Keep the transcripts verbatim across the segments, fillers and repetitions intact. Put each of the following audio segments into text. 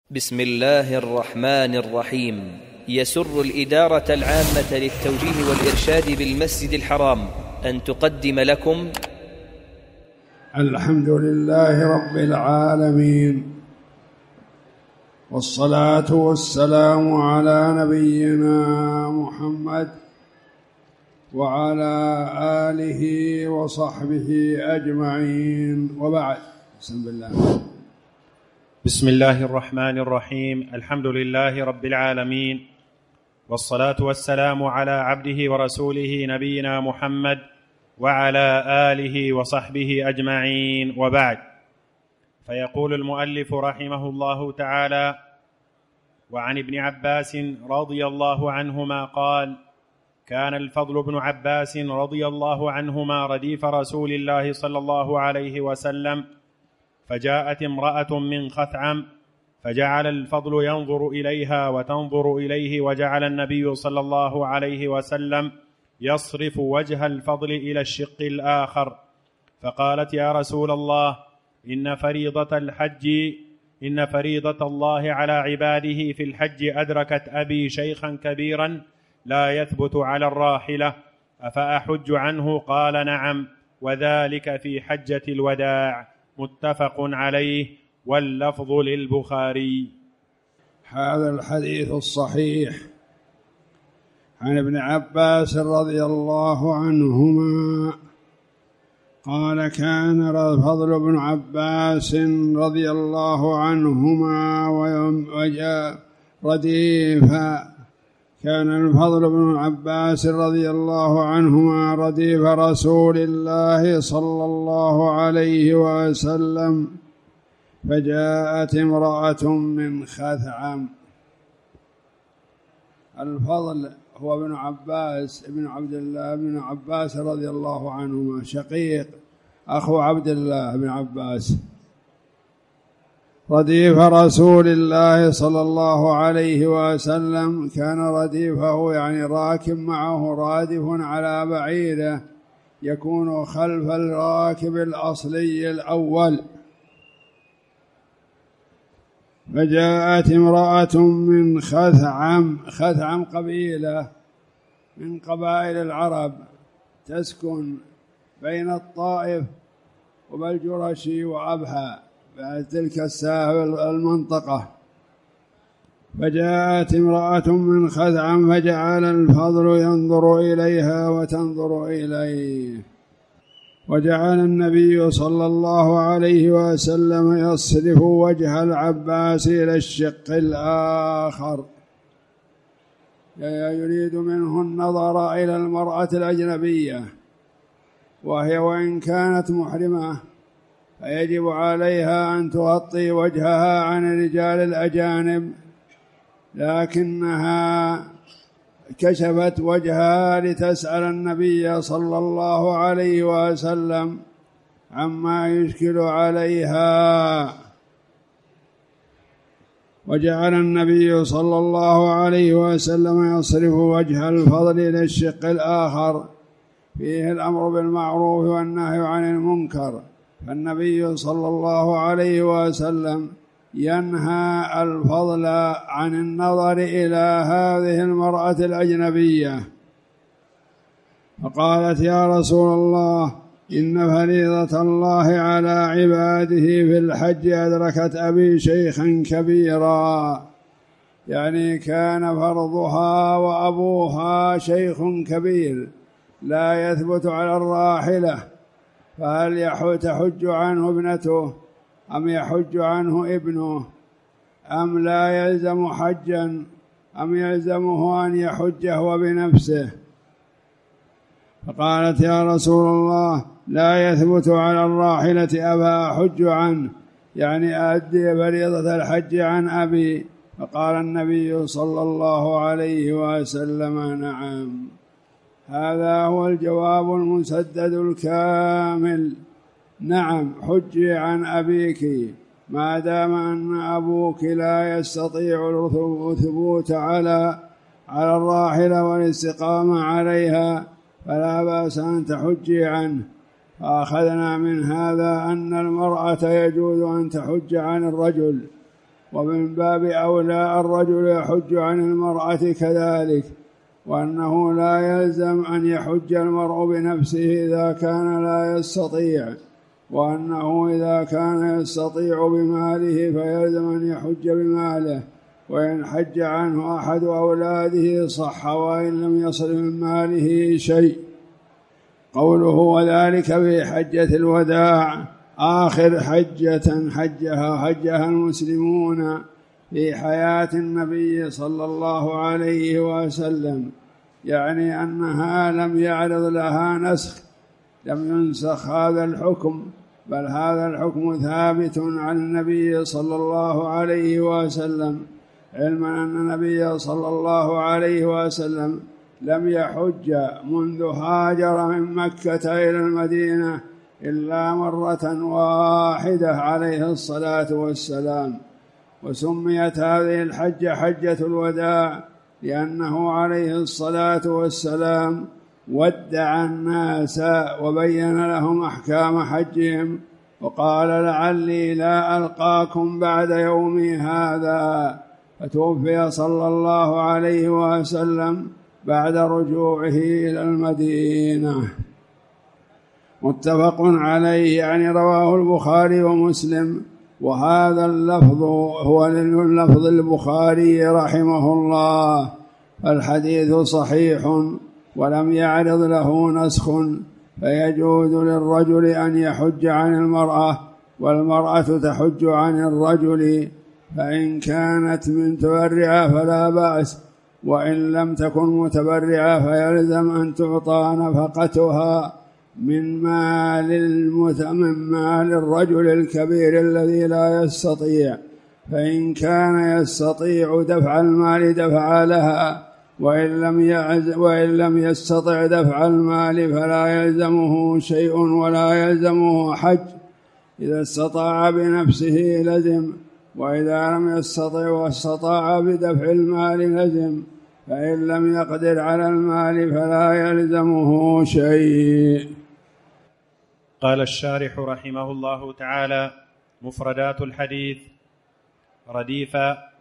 بسم الله الرحمن الرحيم. يسر الإدارة العامة للتوجيه والإرشاد بالمسجد الحرام أن تقدم لكم الحمد لله رب العالمين، والصلاة والسلام على نبينا محمد وعلى آله وصحبه أجمعين، وبعد. بسم الله بسم الله الرحمن الرحيم. الحمد لله رب العالمين، والصلاة والسلام على عبده ورسوله نبينا محمد وعلى آله وصحبه أجمعين، وبعد. فيقول المؤلف رحمه الله تعالى: وعن ابن عباس رضي الله عنهما قال: كان الفضل بن عباس رضي الله عنهما رديف رسول الله صلى الله عليه وسلم، فجاءت امرأة من خثعم فجعل الفضل ينظر إليها وتنظر إليه، وجعل النبي صلى الله عليه وسلم يصرف وجه الفضل إلى الشق الآخر، فقالت: يا رسول الله، إن فريضة الحج إن فريضة الله على عباده في الحج أدركت أبي شيخا كبيرا لا يثبت على الراحلة، أفأحج عنه؟ قال: نعم، وذلك في حجة الوداع. متفق عليه، واللفظ للبخاري. هذا الحديث الصحيح عن ابن عباس رضي الله عنهما قال: كان الفضل بن عباس رضي الله عنهما وجاء رديفا كان الفضل بن عباس رضي الله عنهما رديف رسول الله صلى الله عليه وسلم، فجاءت امرأة من خثعم. الفضل هو ابن عباس ابن عبد الله بن عباس رضي الله عنهما، شقيق أخو عبد الله بن عباس، رديف رسول الله صلى الله عليه وسلم. كان رديفه يعني راكب معه رادف على بعيره يكون خلف الراكب الأصلي الأول. فجاءت امرأة من خثعم. خثعم قبيلة من قبائل العرب تسكن بين الطائف وبالجرشي وأبها، تلك الساحل المنطقة. فجاءت امرأة من خثعم فجعل الفضل ينظر إليها وتنظر إليه، وجعل النبي صلى الله عليه وسلم يصرف وجه العباس إلى الشق الآخر، يريد منه النظر إلى المرأة الأجنبية، وهي وإن كانت محرمة فيجب عليها أن تغطي وجهها عن الرجال الأجانب، لكنها كشفت وجهها لتسأل النبي صلى الله عليه وسلم عما يشكل عليها. وجعل النبي صلى الله عليه وسلم يصرف وجه الفضل إلى الشق الآخر، فيه الأمر بالمعروف والنهي عن المنكر، فالنبي صلى الله عليه وسلم ينهى الفضل عن النظر إلى هذه المرأة الأجنبية. فقالت: يا رسول الله، إن فريضة الله على عباده في الحج أدركت أبي شيخا كبيرا، يعني كان فرضها وأبوها شيخ كبير لا يثبت على الراحلة، فهل تحج عنه ابنته أم يحج عنه ابنه، أم لا يلزم حجا أم يلزمه أن يحج هو بنفسه؟ فقالت: يا رسول الله، لا يثبت على الراحلة أبا أحج عنه، يعني أؤدي فريضة الحج عن أبي. فقال النبي صلى الله عليه وسلم: نعم. هذا هو الجواب المسدد الكامل. نعم، حجي عن أبيك ما دام أن أبوك لا يستطيع الثبوت على على الراحلة والاستقامة عليها، فلا بأس أن تحجي عنه. فأخذنا من هذا أن المرأة يجوز أن تحج عن الرجل ومن باب أولى الرجل يحج عن المرأة كذلك، وأنه لا يلزم أن يحج المرء بنفسه إذا كان لا يستطيع، وأنه إذا كان يستطيع بماله فيلزم أن يحج بماله، وإن حج عنه أحد أولاده صح وإن لم يصل من ماله شيء. قوله وذلك في حجة الوداع آخر حجة حجها حجها المسلمون في حياة النبي صلى الله عليه وسلم، يعني أنها لم يعرض لها نسخ، لم ينسخ هذا الحكم، بل هذا الحكم ثابت عن النبي صلى الله عليه وسلم، علما أن النبي صلى الله عليه وسلم لم يحج منذ هاجر من مكة إلى المدينة إلا مرة واحدة عليه الصلاة والسلام. وسميت هذه الحجة حجة الوداع لأنه عليه الصلاة والسلام ودع الناس وبين لهم أحكام حجهم، وقال لعلي لا ألقاكم بعد يومي هذا، فتوفي صلى الله عليه وسلم بعد رجوعه إلى المدينة. متفق عليه، يعني رواه البخاري ومسلم، وهذا اللفظ هو لفظ البخاري رحمه الله، فالحديث صحيح ولم يعرض له نسخ، فيجوز للرجل أن يحج عن المرأة، والمرأة تحج عن الرجل، فإن كانت متبرعة فلا بأس، وإن لم تكن متبرعة فيلزم أن تعطى نفقتها من مال المت... من مال الرجل الكبير الذي لا يستطيع، فإن كان يستطيع دفع المال دفع لها، وإن لم يعز... وإن لم يستطع دفع المال فلا يلزمه شيء ولا يلزمه حج. إذا استطاع بنفسه لزم، وإذا لم يستطع واستطاع بدفع المال لزم، فإن لم يقدر على المال فلا يلزمه شيء. قال الشارح رحمه الله تعالى: مفردات الحديث: رديف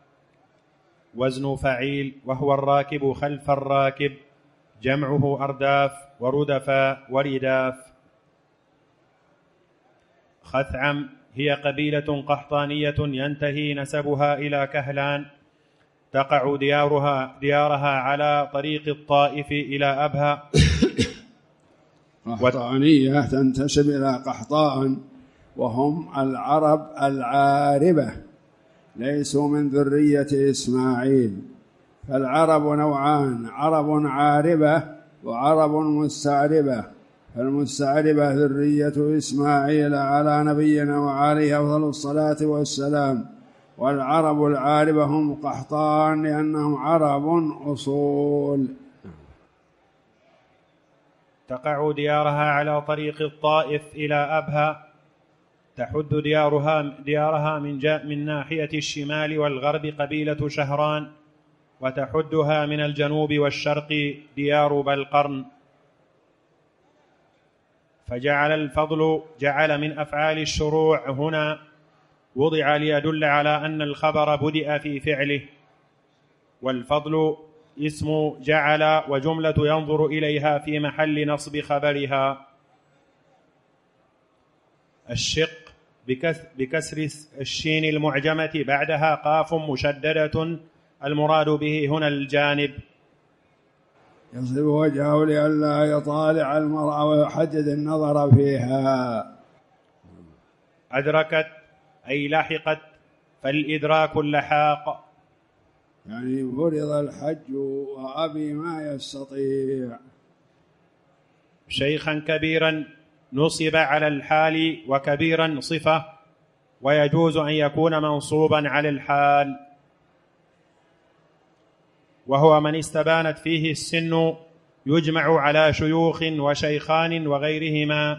وزن فعيل، وهو الراكب خلف الراكب، جمعه أرداف وردفا ورداف. خثعم هي قبيلة قحطانية ينتهي نسبها إلى كهلان، تقع ديارها, ديارها على طريق الطائف إلى أبها. قحطانية تنتسب إلى قحطان، وهم العرب العاربة، ليسوا من ذرية إسماعيل. فالعرب نوعان: عرب عاربة وعرب مستعربة. فالمستعربة ذرية إسماعيل على نبينا وعليه أفضل الصلاة والسلام، والعرب العاربة هم قحطان لأنهم عرب أصول. تقع ديارها على طريق الطائف إلى أبها، تحد ديارها, ديارها من, جاء من ناحية الشمال والغرب قبيلة شهران، وتحدها من الجنوب والشرق ديار بلقرن. فجعل الفضل جعل من أفعال الشروع هنا وضع ليدل على أن الخبر بدأ في فعله، والفضل اسم جعل وجملة ينظر إليها في محل نصب خبرها. الشق بكسر الشين المعجمة بعدها قاف مشددة، المراد به هنا الجانب. يصب وجهه لئلا يطالع المرأة ويحدد النظر فيها. أدركت أي لحقت، فالإدراك اللحاق، يعني فرض الحج وأبي ما يستطيع. شيخا كبيرا نصب على الحال، وكبيرا صفة، ويجوز أن يكون منصوبا على الحال. وهو من استبانت فيه السن، يجمع على شيوخ وشيخان وغيرهما.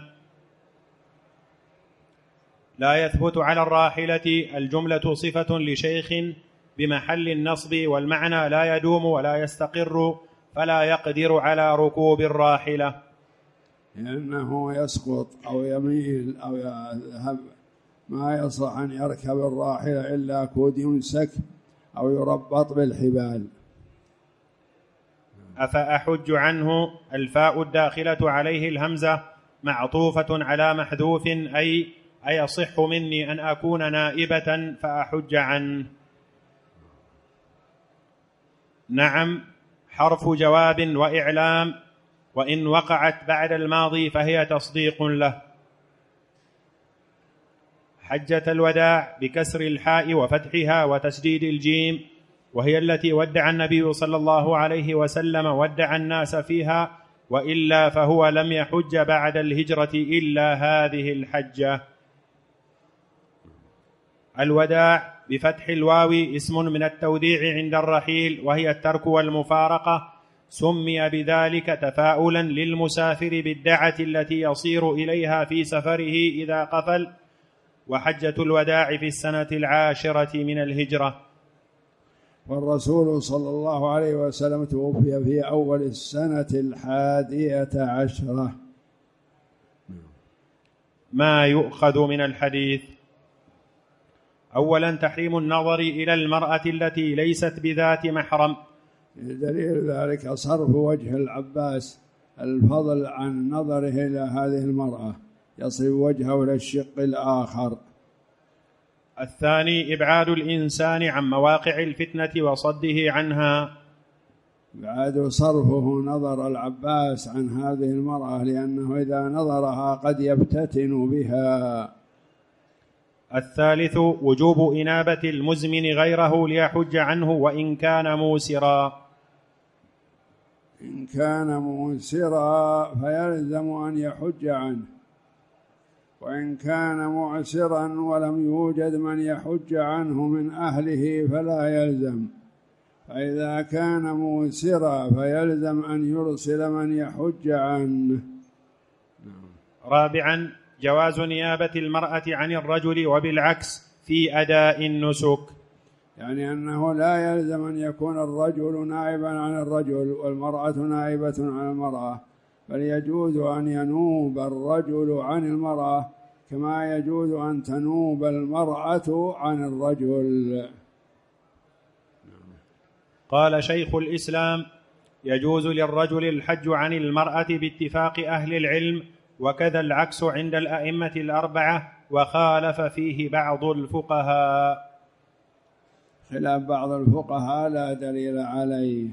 لا يثبت على الراحلة الجملة صفة لشيخ بمحل النصب، والمعنى لا يدوم ولا يستقر، فلا يقدر على ركوب الراحلة، لأنه يسقط أو يميل أو يذهب ما يصح أن يركب الراحلة إلا كود يمسك أو يربط بالحبال. أفأحج عنه الفاء الداخلة عليه الهمزة معطوفة على محذوف أي أيصح مني أن أكون نائبة فأحج عنه. نعم حرف جواب وإعلام، وإن وقعت بعد الماضي فهي تصديق له. حجة الوداع بكسر الحاء وفتحها وتشديد الجيم، وهي التي ودع النبي صلى الله عليه وسلم ودع الناس فيها، وإلا فهو لم يحج بعد الهجرة إلا هذه الحجة. الوداع بفتح الواو اسم من التوديع عند الرحيل، وهي الترك والمفارقة، سمي بذلك تفاؤلا للمسافر بالدعة التي يصير إليها في سفره إذا قفل. وحجة الوداع في السنة العاشرة من الهجرة. والرسول صلى الله عليه وسلم توفي في أول السنة الحادية عشرة. ما يؤخذ من الحديث: أولا تحريم النظر إلى المرأة التي ليست بذات محرم. دليل ذلك صرف وجه العباس الفضل عن نظره إلى هذه المرأة، يصرف وجهه إلى الشق الآخر. الثاني إبعاد الإنسان عن مواقع الفتنة وصده عنها. بعد صرفه نظر العباس عن هذه المرأة لأنه إذا نظرها قد يفتتن بها. الثالث وجوب إنابة المزمن غيره ليحج عنه وإن كان موسرا. إن كان موسرا فيلزم أن يحج عنه، وإن كان معسرا ولم يوجد من يحج عنه من أهله فلا يلزم. فإذا كان موسرا فيلزم أن يرسل من يحج عنه. رابعا جواز نيابة المرأة عن الرجل وبالعكس في أداء النسك، يعني أنه لا يلزم أن يكون الرجل نائبا عن الرجل والمرأة نائبة عن المرأة، بل يجوز أن ينوب الرجل عن المرأة كما يجوز أن تنوب المرأة عن الرجل. قال شيخ الإسلام: يجوز للرجل الحج عن المرأة باتفاق أهل العلم، وكذا العكس عند الأئمة الأربعة، وخالف فيه بعض الفقهاء. خلاف بعض الفقهاء لا دليل عليه.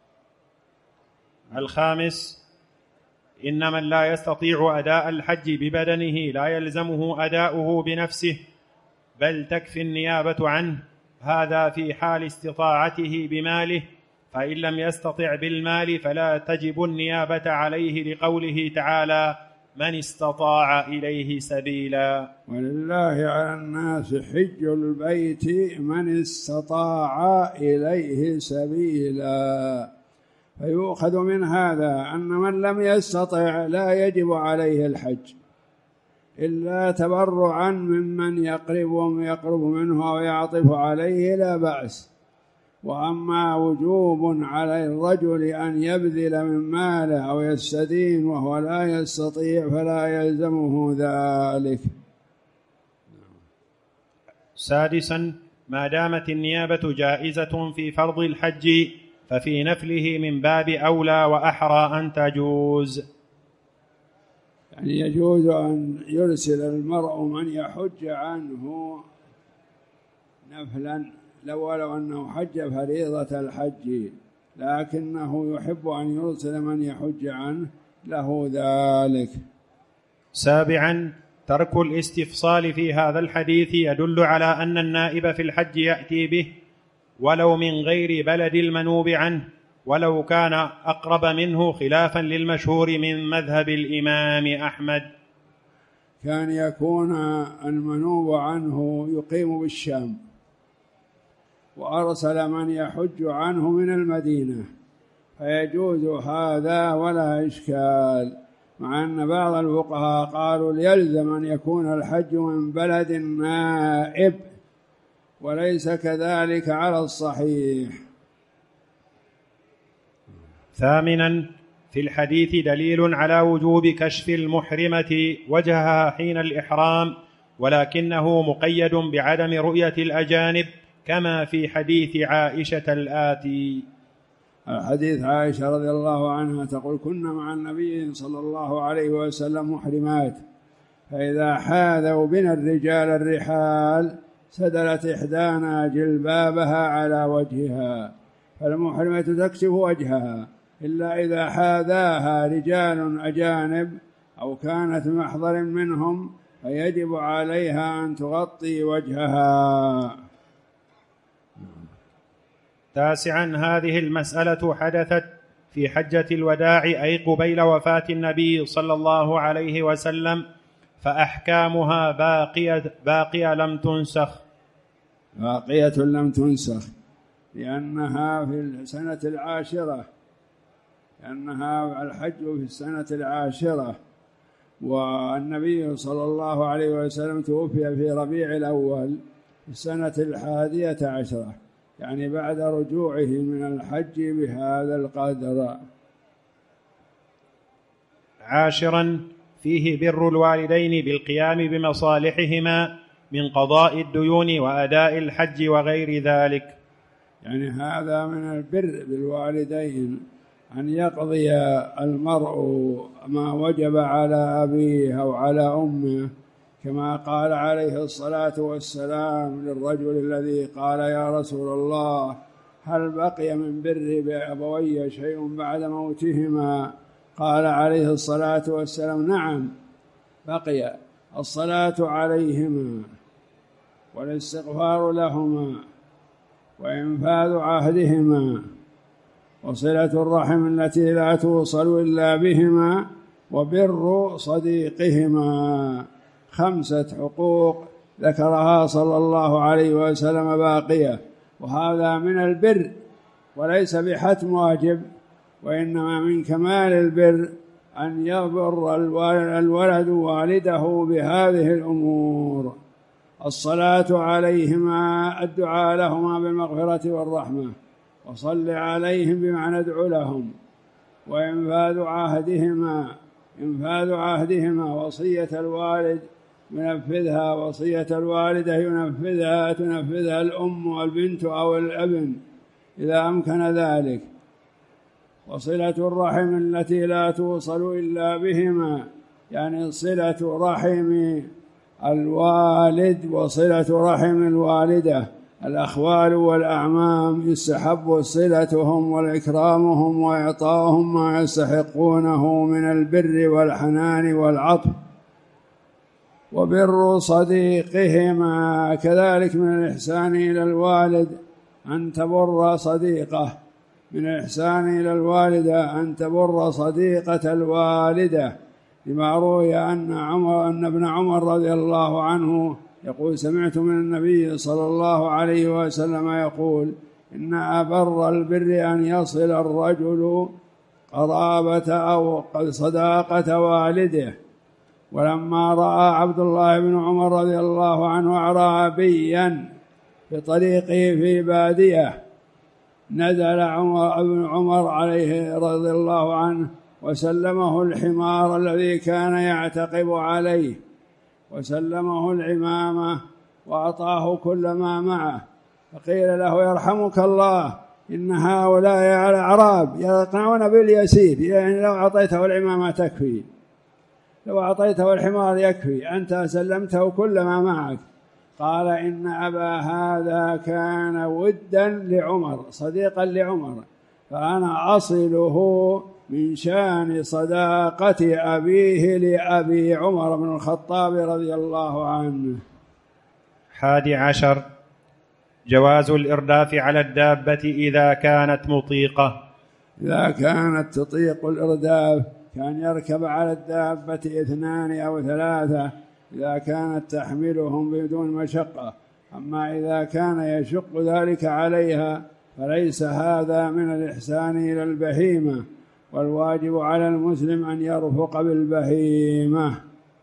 الخامس إن من لا يستطيع أداء الحج ببدنه لا يلزمه أداؤه بنفسه، بل تكفي النيابة عنه، هذا في حال استطاعته بماله، فإن لم يستطع بالمال فلا تجب النيابة عليه، لقوله تعالى: من استطاع إليه سبيلا. ولله على الناس حج البيت من استطاع إليه سبيلا. فيؤخذ من هذا أن من لم يستطع لا يجب عليه الحج إلا تبرعا ممن يقرب يقرب منه أو يعطف عليه لا بأس. وأما وجوب على الرجل أن يبذل من ماله أو يستدين وهو لا يستطيع فلا يلزمه ذلك. سادسا ما دامت النيابة جائزة في فرض الحج ففي نفله من باب أولى وأحرى أن تجوز. يعني يجوز أن يرسل المرء من يحج عنه نفلا لو لو أنه حج فريضة الحج، لكنه يحب أن يرسل من يحج عنه له ذلك. سابعا ترك الاستفصال في هذا الحديث يدل على أن النائب في الحج يأتي به ولو من غير بلد المنوب عنه، ولو كان أقرب منه، خلافا للمشهور من مذهب الإمام أحمد. كان يكون المنوب عنه يقيم بالشام وأرسل من يحج عنه من المدينة، فيجوز هذا ولا إشكال، مع أن بعض الفقهاء قالوا يلزم أن يكون الحج من بلد نائب، وليس كذلك على الصحيح. ثامنا في الحديث دليل على وجوب كشف المحرمة وجهها حين الإحرام، ولكنه مقيد بعدم رؤية الأجانب كما في حديث عائشة الآتي. حديث عائشة رضي الله عنها تقول: كنا مع النبي صلى الله عليه وسلم محرمات، فإذا حاذوا بنا الرجال الرحال سدلت إحدانا جلبابها على وجهها، فالمحرمة تكشف وجهها إلا إذا حاذاها رجال أجانب أو كانت محضر منهم، فيجب عليها أن تغطي وجهها. تاسعا، هذه المسألة حدثت في حجة الوداع، أي قبيل وفاة النبي صلى الله عليه وسلم، فأحكامها باقية, باقية لم تنسخ باقية لم تنسخ لأنها في السنة العاشرة، لأنها الحج في السنة العاشرة، والنبي صلى الله عليه وسلم توفي في ربيع الأول في السنة الحادية عشرة، يعني بعد رجوعه من الحج بهذا القدر. عاشرا، فيه بر الوالدين بالقيام بمصالحهما من قضاء الديون وأداء الحج وغير ذلك. يعني هذا من البر بالوالدين أن يقضي المرء ما وجب على أبيه أو على أمه، كما قال عليه الصلاة والسلام للرجل الذي قال: يا رسول الله، هل بقي من بر بأبوي شيء بعد موتهما؟ قال عليه الصلاة والسلام: نعم، بقي الصلاة عليهما والاستغفار لهما وإنفاذ عهدهما وصلة الرحم التي لا توصل إلا بهما وبر صديقهما. خمسة حقوق ذكرها صلى الله عليه وسلم باقية، وهذا من البر وليس بحتم واجب، وإنما من كمال البر أن يبر الولد والده بهذه الأمور: الصلاة عليهما، الدعاء لهما بالمغفرة والرحمة، وصل عليهم بمعنى ادعو لهم، وإنفاذ عهدهما، إنفاذ عهدهما، وصية الوالد ينفذها، وصية الوالدة ينفذها تنفذها الأم والبنت أو الابن إذا أمكن ذلك، وصلة الرحم التي لا توصل إلا بهما، يعني صلة رحم الوالد وصلة رحم الوالدة. الأخوال والأعمام يستحب صلتهم والإكرامهم وإعطاهم ما يستحقونه من البر والحنان والعطف. وبر صديقهما كذلك من الإحسان إلى الوالد أن تبر صديقه، من الإحسان إلى الوالدة أن تبر صديقة الوالدة، لما روي أن عمر أن ابن عمر رضي الله عنه يقول: سمعت من النبي صلى الله عليه وسلم يقول: إن أبر البر أن يصل الرجل قرابة أو صداقة والده. ولما رأى عبد الله بن عمر رضي الله عنه أعرابيا في طريقه في بادية، نزل عمر ابن عمر عليه رضي الله عنه وسلمه الحمار الذي كان يعتقب عليه، وسلمه العمامة وأعطاه كل ما معه، فقيل له: يرحمك الله، إن هؤلاء الأعراب يقنعون باليسير، يعني لو أعطيته العمامة تكفي، لو أعطيته الحمار يكفي، أنت سلمته كل ما معك. قال: إن أبا هذا كان ودا لعمر، صديقا لعمر، فأنا أصله من شان صداقة أبيه لأبي عمر بن الخطاب رضي الله عنه. حادي عشر، جواز الإرداف على الدابة إذا كانت مطيقة. إذا كانت تطيق الإرداف كان يركب على الدابة اثنان أو ثلاثة إذا كانت تحملهم بدون مشقة، أما إذا كان يشق ذلك عليها فليس هذا من الإحسان إلى البهيمة، والواجب على المسلم أن يرفق بالبهيمة.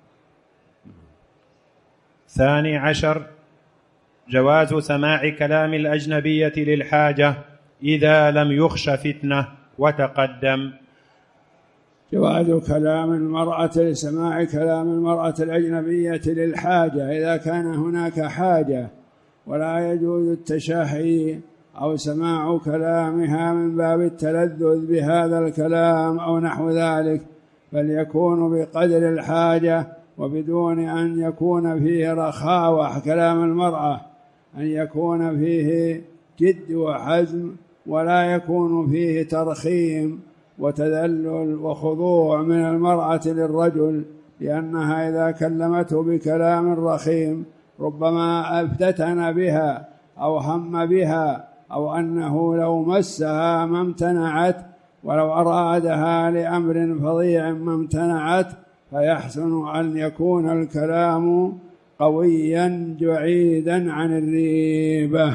ثاني عشر، جواز سماع كلام الأجنبية للحاجة إذا لم يخش فتنة. وتقدم. جواز كلام المرأة لسماع كلام المرأة الأجنبية للحاجة إذا كان هناك حاجة، ولا يجوز التشهي أو سماع كلامها من باب التلذذ بهذا الكلام أو نحو ذلك، بل يكون بقدر الحاجة وبدون أن يكون فيه رخاوة كلام المرأة، أن يكون فيه جد وحزم، ولا يكون فيه ترخيم وتذلل وخضوع من المرأة للرجل، لأنها إذا كلمته بكلام رخيم ربما افتتن بها أو هم بها، أو أنه لو مسها ما امتنعت، ولو أرادها لأمر فظيع ما امتنعت، فيحسن أن يكون الكلام قويا بعيدا عن الريبة.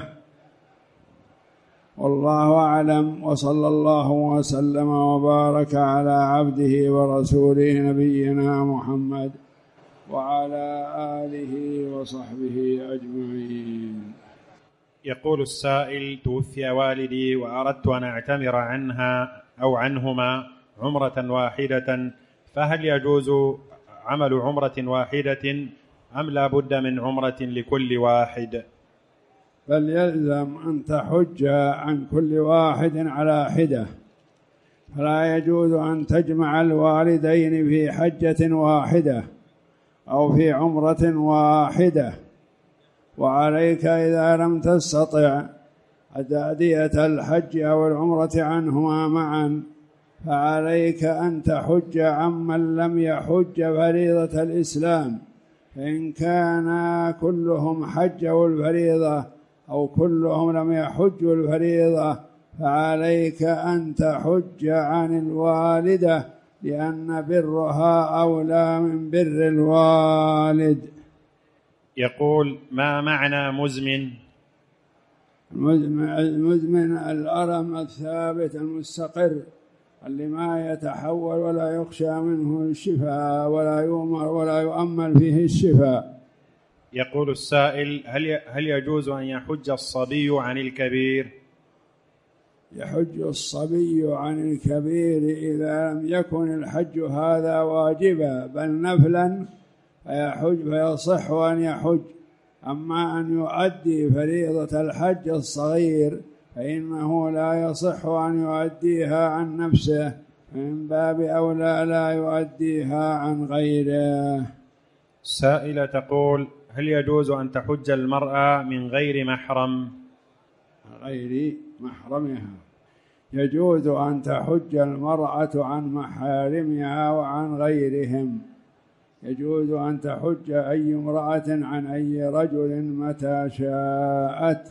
والله أعلم، وصلى الله وسلم وبارك على عبده ورسوله نبينا محمد وعلى آله وصحبه أجمعين. يقول السائل: توفي والدي وأردت أن أعتمر عنها أو عنهما عمرة واحدة، فهل يجوز عمل عمرة واحدة أم لا بد من عمرة لكل واحد؟ بل يلزم أن تحج عن كل واحد على حدة، فلا يجوز أن تجمع الوالدين في حجة واحدة أو في عمرة واحدة. وعليك إذا لم تستطع تأدية الحج أو العمرة عنهما معا، فعليك أن تحج عمن لم يحج فريضة الإسلام، فإن كان كلهم حجوا الفريضة أو كلهم لم يحجوا الفريضة فعليك أن تحج عن الوالدة، لأن برها أولى من بر الوالد. يقول: ما معنى مزمن؟ المزمن الألم الثابت المستقر اللي ما يتحول ولا يخشى منه الشفاء ولا يؤمر ولا يؤمل فيه الشفاء. يقول السائل: هل هل يجوز أن يحج الصبي عن الكبير؟ يحج الصبي عن الكبير إذا لم يكن الحج هذا واجبا بل نفلا فيحج فيصح أن يحج. أما أن يؤدي فريضة الحج الصغير فإنه لا يصح أن يؤديها عن نفسه، من باب أولى لا يؤديها عن غيره. سائلة تقول: هل يجوز أن تحج المرأة من غير محرم؟ غير محرمها. يجوز أن تحج المرأة عن محارمها وعن غيرهم. يجوز أن تحج أي امرأة عن أي رجل متى شاءت،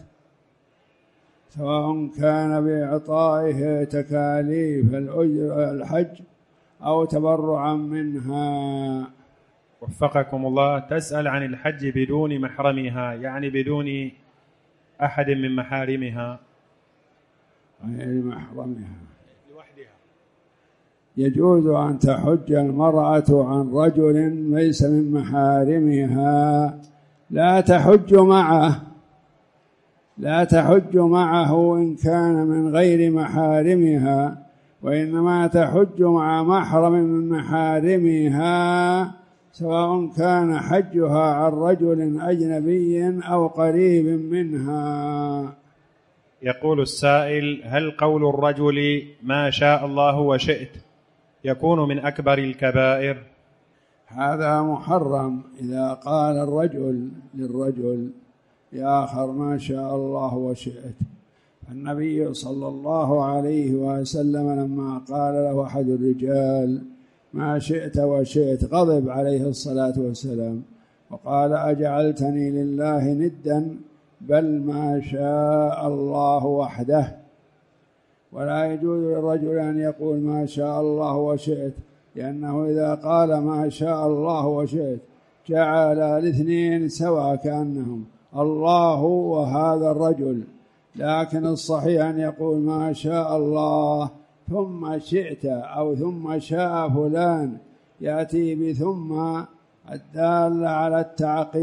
سواء كان بإعطائه تكاليف الحج أو تبرعا منها. وفقكم الله. تسأل عن الحج بدون محرمها، يعني بدون أحد من محارمها. غير محرمها لوحدها. يجوز أن تحج المرأة عن رجل ليس من محارمها، لا تحج معه لا تحج معه إن كان من غير محارمها، وإنما تحج مع محرم من محارمها، سواء كان حجها عن رجل أجنبي أو قريب منها. يقول السائل: هل قول الرجل ما شاء الله وشئت يكون من أكبر الكبائر؟ هذا محرم. إذا قال الرجل للرجل يا آخر ما شاء الله وشئت. النبي صلى الله عليه وسلم لما قال له أحد الرجال ما شئت وشئت غضب عليه الصلاة والسلام وقال أجعلتني لله ندا؟ بل ما شاء الله وحده. ولا يجوز للرجل أن يقول ما شاء الله وشئت، لأنه إذا قال ما شاء الله وشئت جعل الاثنين سواء كأنهم الله وهذا الرجل. لكن الصحيح أن يقول ما شاء الله ثم شئت أو ثم شاء فلان، يأتي بثم الدالة على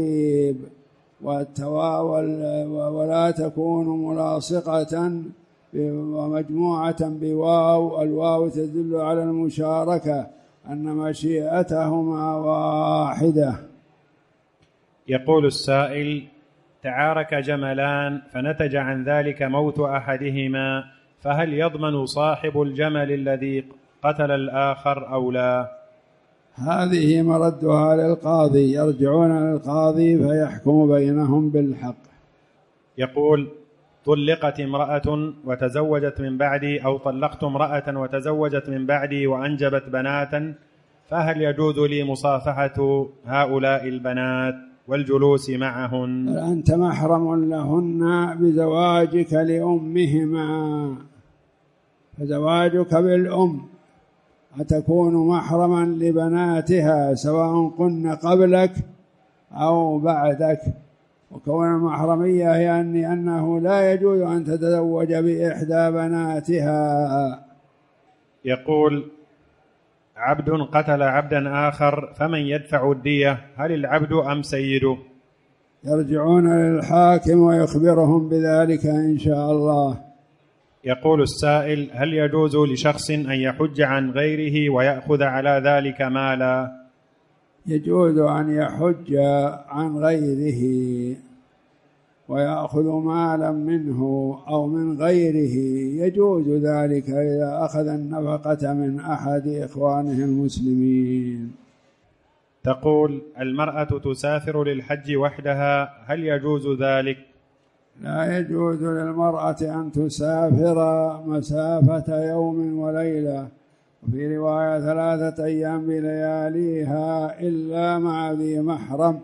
التعقيب والتواول، ولا تكون ملاصقة ومجموعة بواو، الواو تدل على المشاركة أن مشيئتهما واحدة. يقول السائل: تعارك جملان فنتج عن ذلك موت أحدهما، فهل يضمن صاحب الجمل الذي قتل الآخر أو لا؟ هذه مردها للقاضي، يرجعون للقاضي فيحكم بينهم بالحق. يقول: طلقت امرأة وتزوجت من بعدي، أو طلقت امرأة وتزوجت من بعدي وأنجبت بناتا، فهل يجوز لي مصافحة هؤلاء البنات والجلوس معهن؟ أنت محرم لهن بزواجك لأمهما، فزواجك بالأم أتكون محرما لبناتها سواء كن قبلك أو بعدك. وكون المحرمية هي يعني أنه لا يجوز أن تتزوج بإحدى بناتها. يقول: عبد قتل عبدا آخر، فمن يدفع الدية؟ هل العبد أم سيده؟ يرجعون للحاكم ويخبرهم بذلك إن شاء الله. يقول السائل: هل يجوز لشخص أن يحج عن غيره ويأخذ على ذلك مالا؟ يجوز أن يحج عن غيره ويأخذ مالا منه أو من غيره، يجوز ذلك إذا أخذ النفقة من أحد إخوانه المسلمين. تقول: المرأة تسافر للحج وحدها، هل يجوز ذلك؟ لا يجوز للمرأة أن تسافر مسافة يوم وليلة، وفي رواية ثلاثة أيام بلياليها إلا مع ذي محرم،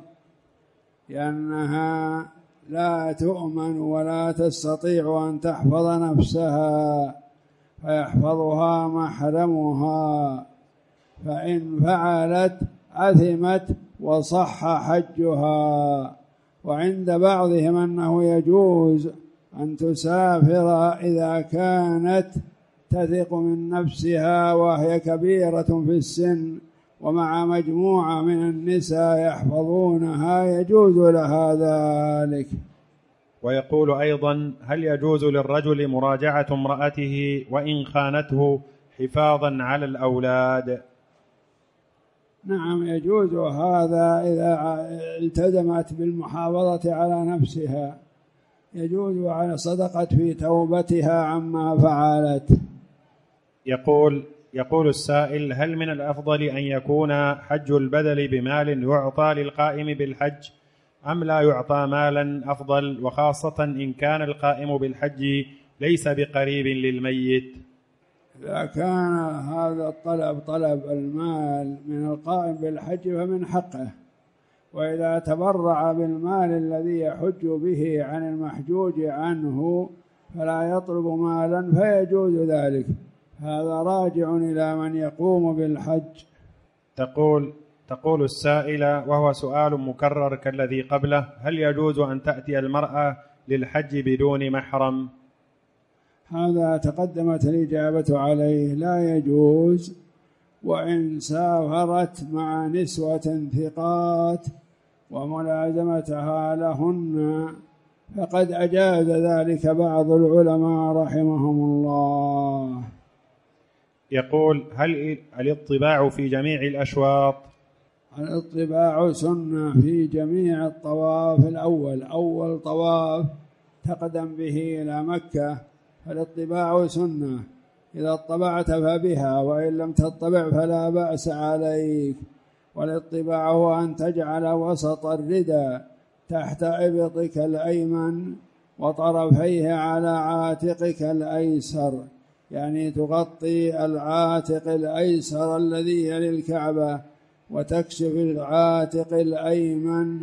لأنها لا تؤمن ولا تستطيع أن تحفظ نفسها فيحفظها محرمها، فإن فعلت أثمت وصح حجها. وعند بعضهم أنه يجوز أن تسافر إذا كانت تثق من نفسها وهي كبيرة في السن ومع مجموعة من النساء يحفظونها، يجوز لها ذلك. ويقول أيضا: هل يجوز للرجل مراجعة امرأته وإن خانته حفاظا على الأولاد؟ نعم يجوز هذا إذا التزمت بالمحافظة على نفسها، يجوز على صدقة في توبتها عما فعلت. يقول يقول السائل: هل من الأفضل أن يكون حج البذل بمال يعطى للقائم بالحج، أم لا يعطى مالا أفضل، وخاصة إن كان القائم بالحج ليس بقريب للميت؟ إذا كان هذا الطلب طلب المال من القائم بالحج فمن حقه، وإذا تبرع بالمال الذي يحج به عن المحجوج عنه فلا يطلب مالا فيجوز ذلك، هذا راجع إلى من يقوم بالحج. تقول تقول السائلة، وهو سؤال مكرر كالذي قبله: هل يجوز أن تأتي المرأة للحج بدون محرم؟ هذا تقدمت الإجابة عليه، لا يجوز، وإن سافرت مع نسوة ثقات وملازمتها لهن فقد أجاز ذلك بعض العلماء رحمهم الله. يقول: هل الاطباع في جميع الأشواط؟ الاطباع سنة في جميع الطواف الأول، أول طواف تقدم به إلى مكة فالاطباع سنة، إذا اطبعت فبها، وإن لم تطبع فلا بأس عليك. والاطباع هو أن تجعل وسط الردى تحت إبطك الأيمن وطرفيه على عاتقك الأيسر، يعني تغطي العاتق الأيسر الذي يلي الكعبة وتكشف العاتق الأيمن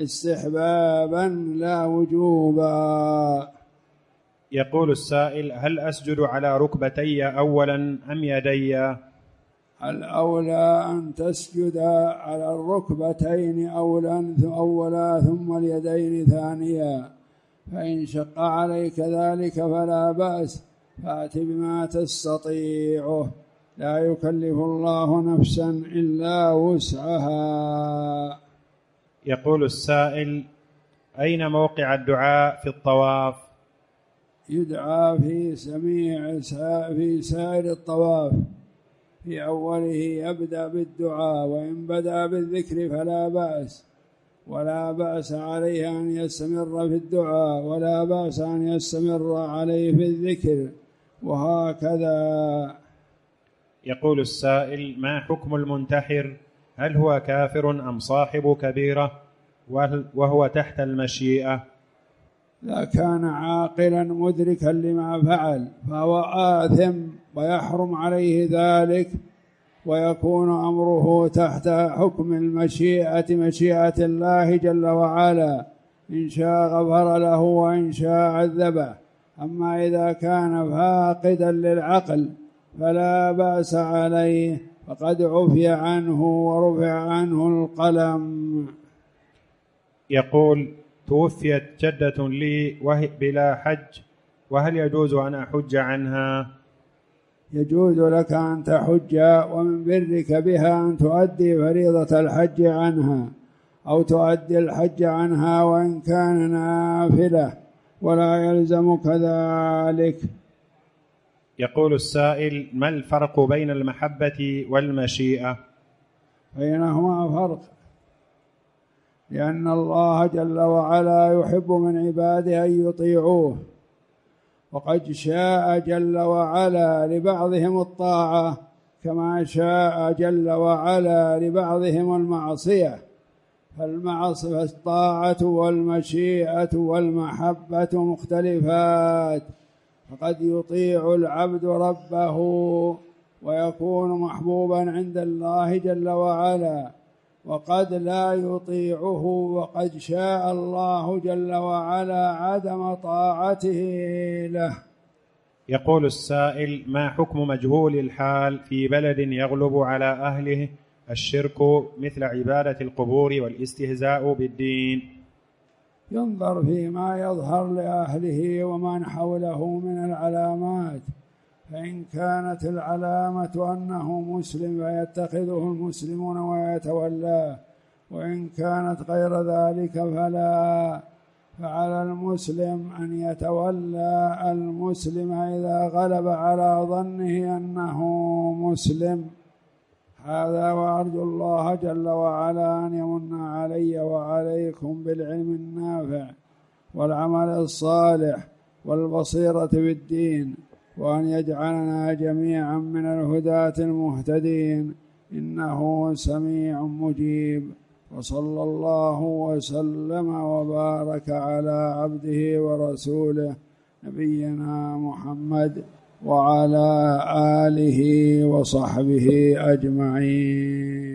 استحبابا لا وجوبا. يقول السائل: هل أسجد على ركبتي أولا أم يدي؟ الأولى أن تسجد على الركبتين أولا أولا ثم اليدين ثانيا، فإن شق عليك ذلك فلا بأس، فأت بما تستطيعه، لا يكلف الله نفسا إلا وسعها. يقول السائل: أين موقع الدعاء في الطواف؟ يدعى في سميع في سائر الطواف. في أوله يبدأ بالدعاء، وإن بدأ بالذكر فلا بأس، ولا بأس عليه أن يستمر في الدعاء، ولا بأس أن يستمر عليه في الذكر، وهكذا. يقول السائل: ما حكم المنتحر؟ هل هو كافر أم صاحب كبيرة وهو تحت المشيئة؟ إذا كان عاقلا مدركا لما فعل فهو آثم ويحرم عليه ذلك، ويكون أمره تحت حكم المشيئة، مشيئة الله جل وعلا، إن شاء غفر له وإن شاء عذبه. أما إذا كان فاقدا للعقل فلا بأس عليه، فقد عفي عنه ورفع عنه القلم. يقول: توفيت جدة لي وهي بلا حج، وهل يجوز أن أحج عنها؟ يجوز لك أن تحج، ومن برك بها أن تؤدي فريضة الحج عنها، أو تؤدي الحج عنها وإن كان نافلة، ولا يلزمك ذلك. يقول السائل: ما الفرق بين المحبة والمشيئة؟ بينهما فرق، لأن الله جل وعلا يحب من عباده أن يطيعوه، وقد شاء جل وعلا لبعضهم الطاعة كما شاء جل وعلا لبعضهم المعصية. فالمعصية الطاعة والمشيئة والمحبة مختلفات، فقد يطيع العبد ربه ويكون محبوبا عند الله جل وعلا، وقد لا يطيعه، وقد شاء الله جل وعلا عدم طاعته له. يقول السائل: ما حكم مجهول الحال في بلد يغلب على أهله الشرك مثل عبادة القبور والاستهزاء بالدين؟ ينظر فيما يظهر لأهله ومن حوله من العلامات، فإن كانت العلامة أنه مسلم فيتخذه المسلمون ويتولاه، وإن كانت غير ذلك فلا. فعلى المسلم أن يتولى المسلم إذا غلب على ظنه أنه مسلم. هذا، وأرجو الله جل وعلا أن يمن علي وعليكم بالعلم النافع والعمل الصالح والبصيرة بالدين، وأن يجعلنا جميعا من الهداة المهتدين، إنه سميع مجيب. وصلى الله وسلم وبارك على عبده ورسوله نبينا محمد وعلى آله وصحبه أجمعين.